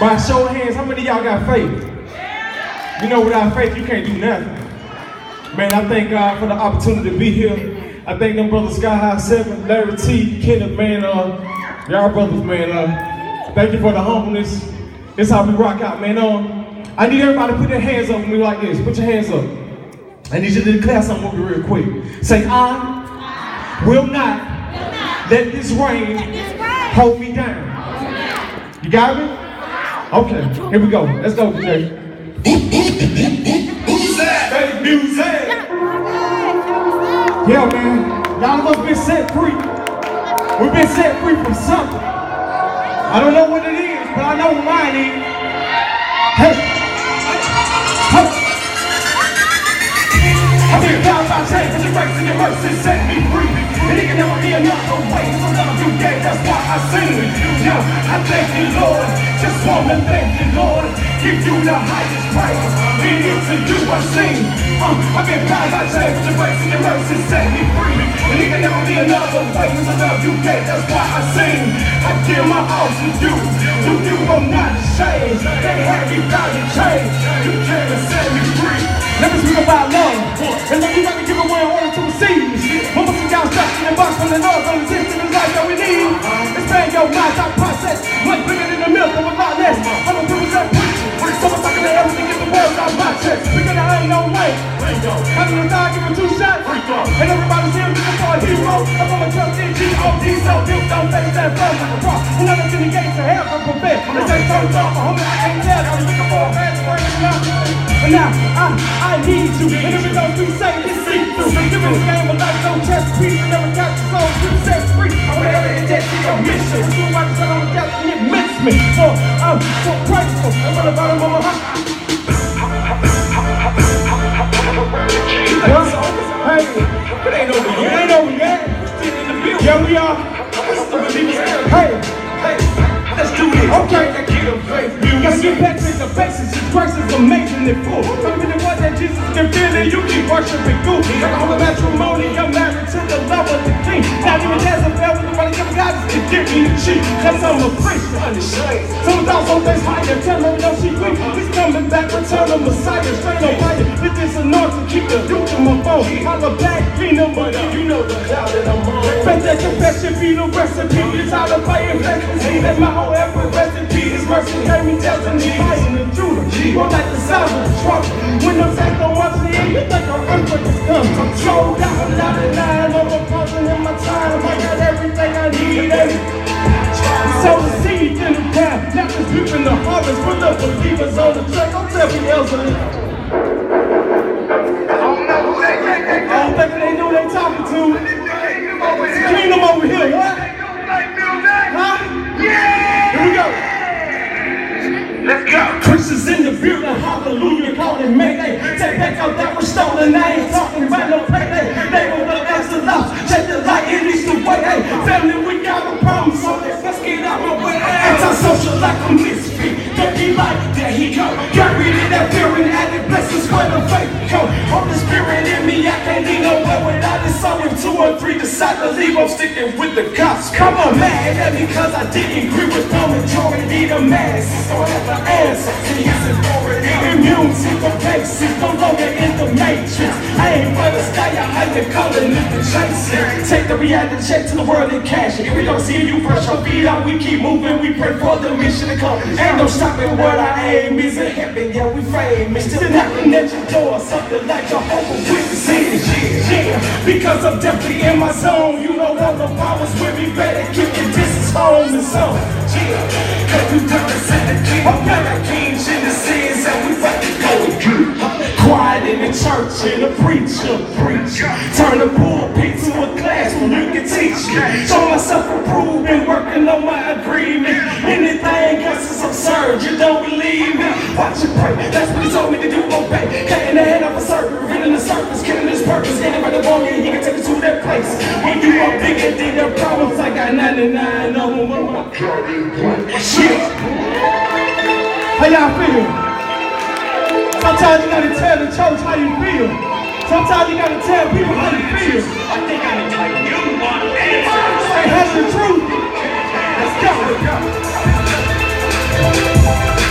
By show of hands, how many of y'all got faith? You know, without faith, you can't do nothing. Man, I thank God for the opportunity to be here. I thank them brothers Sky High 7, Larry T, Kenneth, man, y'all brothers, man. Thank you for the humbleness. This is how we rock out, man. I need everybody to put their hands up with me like this. Put your hands up. I need you to declare something with me real quick. Say, I will not let this rain hold me down. You got me? Okay, here we go. Let's go, DJ. Who's that? Fake music. Yeah, man. Y'all of us been set free. We've been set free from something. I don't know what it is, but I know what mine is. Hey. Hey. I've been bound by chains and your grace and your mercy set me free. And it can never be another way. So love you gave, that's why I sing. Yeah, I thank you, Lord. Just wanna thank you, Lord. Give you the highest praise. It is to you I sing. I've been bound by chains and your grace and your mercy set me free. And it can never be another way. So love you gave, that's why I sing. I give my all to you. To you I'm not ashamed. They had me bound to change. You came and set me free. Let me speak about love. And let me not give away in order to receive. Mama, some guys stuck in the box from the north on the system is like that we need. Expand your mind, thought process. Much bigger than the milk and a lot less. I'm a represent preaching. So I'm talking to everything in the world out my chest. Because I ain't no way. Having a thigh, give a 2 shots. And everybody's here looking for a hero. I'm gonna trust in G.O.D. So you don't face that blood like a cross. And I'm in the gates of hell from prevent. They say turns off, homie, I ain't dead. I'm looking for a fast break now. But now, I need you. And if it don't do say, it's see-through. Give me the game of life, no chest piece. And never got your soul, you set free. I'm whatever it is, it's your mission. It's too much that I'm got and it makes me. So I'm so grateful. I'm gonna bottom of my heart. Hey, it ain't over yet. It ain't over yet. Yeah, we are. Hey, let's do this. Okay, gotta get back to the basics. His grace is amazing and full. Tell me the one that Jesus can feel and you keep worshiping good. Like all the matrimony, I'm married to the love of the king. Not even Jezebel, nobody ever got to give me the cheat. Cause I'm a priest, unashamed. Some also thinks higher, tell them no she weak. He's coming back, return the Messiah, straight on fire. With this anointing, keep the dude in my phone. I'm a black kingdom, but you know the cloud that I'm on. Bet that confession be the recipe. It's how to play it, see that my whole effort recipe is mercy. Gave me death and fighting the Judah. More like the sound of the trumpet. When I'm back on one hand, you think I'm earthquake is coming. I'm sold out, I'm not in line. I'm opposing in my time. I got everything I need. Sow the seed in the ground. Now just reaping the harvest. Put the believers on the track. Don't tell me else. I don't think they know they talking to. Kingdom over here, what? Huh? Yeah! Here we go. Let's go. Christians in the building, hallelujah, call it Mayday. Take back out that was stolen, I ain't talking about no payday. They will look as the lost, check the light, it leads the way. Hey, family, we got a problem, so let's get out my way. Antisocial like a misfit, dirty like there he go. Got rid of that fear and added blessings where the faith go. Holy Spirit in me, I can't leave nowhere without it. So if 2 or 3 decide to leave, I'm sticking with the cops. Come on, mad at me cause I didn't agree with the majority, the masses don't have the answer. See, it's authority, immune to the basics, no longer in the matrix. I ain't gonna stay out how you calling it the chaser. Take the reality check to the world and cash it. If we don't see you brush your feet out, we keep moving, we pray for the mission to come. Ain't no stopping what I aim is in heaven, yeah, we famous. Still knocking at your door, something like Jehovah's Witnesses. Yeah, because I'm definitely in my zone. You know all the powers with me, better keep your distance home and so. Yeah, cause we represent the king. Okay, the kings in the sins and we about to go and get quiet in the church and the preacher preach. Turn the pulpit to a classroom, you can teach me. Show myself approved and working on my agreement. Anything else is absurd, you don't believe me. Watch it pray, that's what he told me to do, obey. Cutting the head off a serpent, revealing the surface, killing his purpose. Anybody want me, he can take it to that place. When you are bigger than your problems, I got 99 of them. Shit. How y'all feel? Sometimes you gotta tell the church how you feel. Sometimes you gotta tell people how you feel. I think I need to tell you one answer. Hey, that's the truth. Let's go.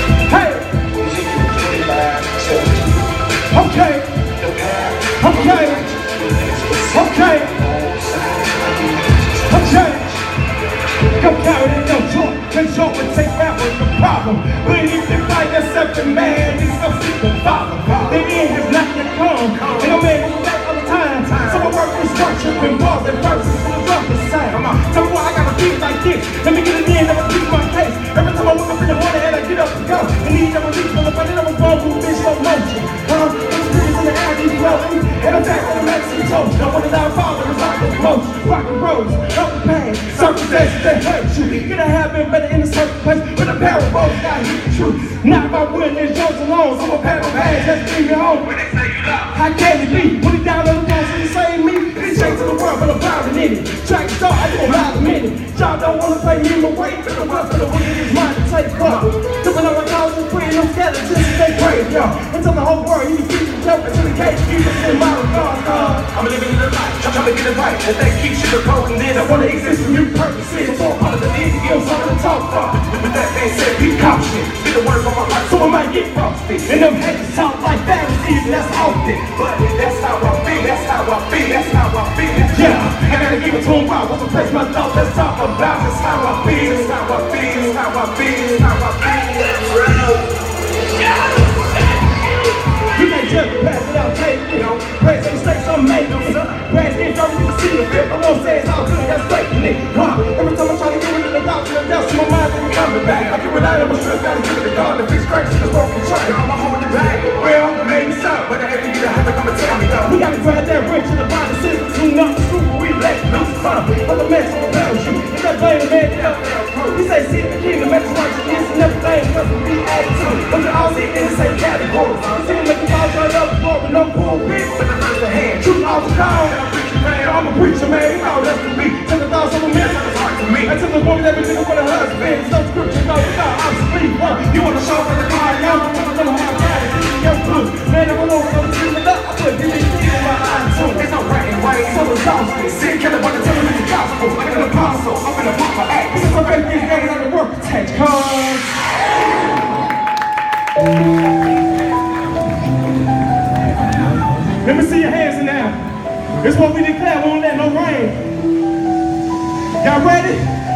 falling down, without the most. Rockin' roads, up the pain, circumstances that hurt you. Could I have been better in a certain place, but a pair of roads got hit the truth. Not my win, it's yours alone, so a pair of hands just bring me home. How can it be? Put it down on the phone so you save me. It's straight to the world, but I'm drowning in it. Track star, I do a mile a minute. Y'all don't wanna pay me my weight, but the rest of the wicked is mine to take part. Tripping on my calls and praying on skeletons and stay crazy, y'all. Until the whole world, you can keep the joke until the cage keep us in my regard. I'm living the life, trying to get it right. And they keep shit approaching this. I wanna exist for new purposes. I'm all part of the need to give something to talk about. With that being said, be cautious. Be the word from my heart, so I might get frosty. And them haters talk like Pharisees, and that's often. But that's how I feel, that's how I feel, that's how I feel. Yeah, I gotta give it to them wild. What's the place my thoughts? Let's talk about. That's how I feel, that's how I feel, that's how I feel, that's how I feel. You can't just pass it out, take, you know. Praise the mistakes I'm making. Praise the don't even see the fit. I won't say it's all good, that's great for me. Every time I try to get rid of the doubt, the doubts in my mind, then coming back. I get rid of my stress, gotta give it to God. The fix cracks in the broken track. I'm a home in the bag. Well, maybe so, but I have to get a habit, come and tell me though. We gotta grab that wrench in the body system, tune up the screw, we let loose. But the mess will repel you. It's that blame, man, get up there. We say, see the kingdom, make us watch this and everything must be added to. But we all see in the same category. You see me make the ball turn up, with no cool bitch, with the first hand. Truth off the call, I'm a preacher, man, you know that's the beat. Till the thoughts of a man, that's hard to me. Until the woman that be looking for the husband. It's no scripture, no, you got obsolete. You wanna show for the car, young, I'm gonna have bad, this is your blue. Man, if I know I'm dreaming up, I put DDT in my eye too. It's no bragging, right? So exhausted. Sick, killing, wanna tell me the gospel. Like an apostle, I'm in a pop for act. This is my baby, getting ready to work, attach cars. Let me see your hands in there. This is what we declare, we won't let no rain. Y'all ready?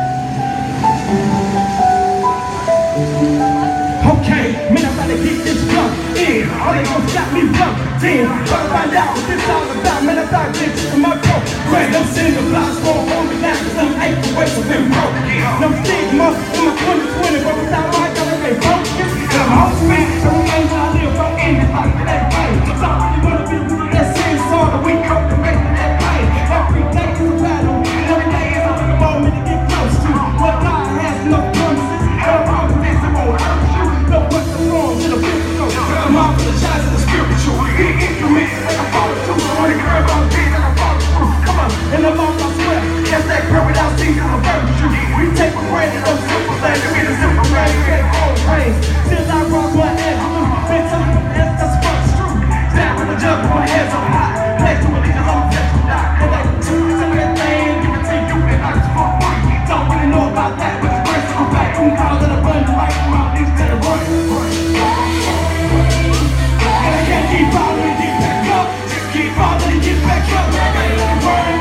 Okay, man, I'm about to get this jump in. All they gon' stop me from 10. Try to find out what this all about. Man, I thought this from my program. I'm sitting the blocks for a moment now, cause I'm 8 away from being broke. No stigma in my 2020, but without my God, I can't focus. And I'm off speed, so we ain't gonna live from in this life for that pain. So I really wanna be with that sin, so that we cope to make that pain. Every day is a battle, and every day is a moment to get close to. But God has no promises, and I promise this, it won't hurt you. No what's wrong to the physical. I'm off the shots of the spiritual. Be instruments like I'm falling through. I wanna curve on things like I'm falling through. Come on, and I'm off my sweat. Yes, that curve without season of virtue. We take for granted those simple things. We the simple rain, we get cold rains. Since I brought my absolute, been telling me that's what's true. Stand with the jump, my hands up high. Place to believe I'm a veteran, die. And like the truth, tell me that thing, give it to you, and I just fuck with you. Don't really know about that, but it's worth it. I'm back, I'm calling a bun, like I'm out, these to the run. And I can't keep falling and get back up. Just keep falling and get back up. I gotta let it burn.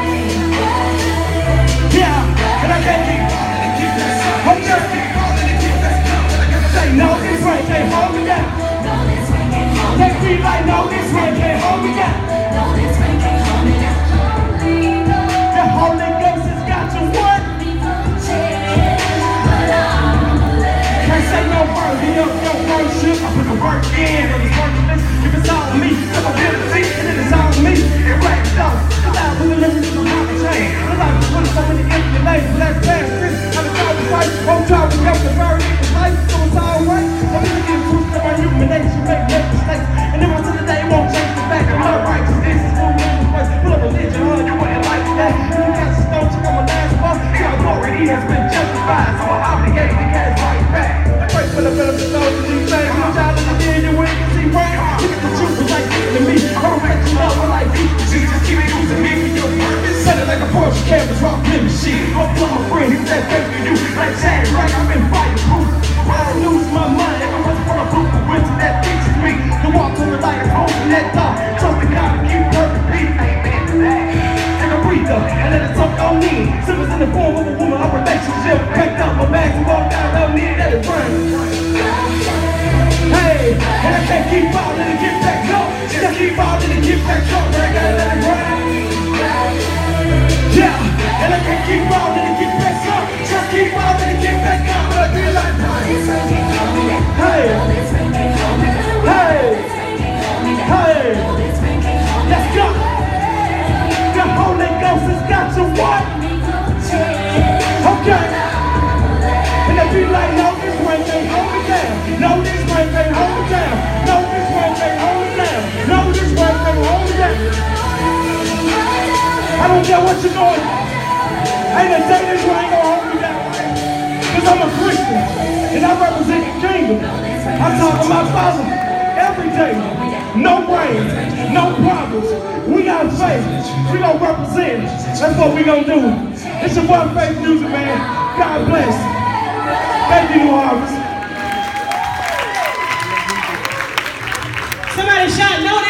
Yeah, and I can't keep falling and get back up. I'm just keep falling and get back up. Say no, this rain can't hold me down. They feel like no, this rain can't hold me down. The Holy Ghost has got you what? Can't say no word, he up your worship. I put the work in, but it's worthless. If it's all on me, cause I'm guilty, and then it's all on me. It rains down, cause I put the living in the pocket chain. The life is putting so many empty lanes, but that's past this. I'm a child of Christ, I'm trying to help the bird in his life, so it's alright. I'm gonna get proof that my human nature make mistakes. And then once in the day, it won't change the fact I'm not righteousness. It's moving in the place, full of religion, you wouldn't like that. And you got to stone, check on my last boss. Your authority has been justified, so I'm obligated to get it right back. I pray for the benefit of those who do things. I'm a child of the day, you wouldn't see rain. Look at the truth, it's like giving to me. I'm reflecting love, I like you. Jesus, keep it using me for your purpose. Set it like a Porsche canvas, rock, living shit. I'm my friend, he's that faith for you. Like Chad, right? I've been fighting. don't care what you're going. Ain't a day that you ain't gonna hold me down. Cause I'm a Christian and I represent the kingdom. I'm talking about Father every day. No rain, no problems. We got faith. We gonna represent. That's what we gonna do. It's your boy Faith Music, man. God bless. Thank you, New Harvest.